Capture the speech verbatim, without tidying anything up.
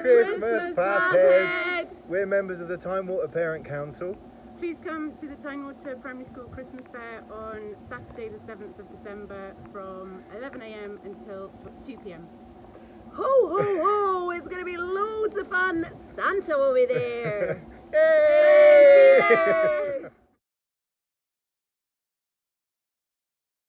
Christmas Puppet! We're members of the Tynewater Parent Council. Please come to the Tynewater Primary School Christmas Fair on Saturday the seventh of December from eleven a m until two p m Ho ho ho! It's going to be loads of fun. Santa will be there. Yay!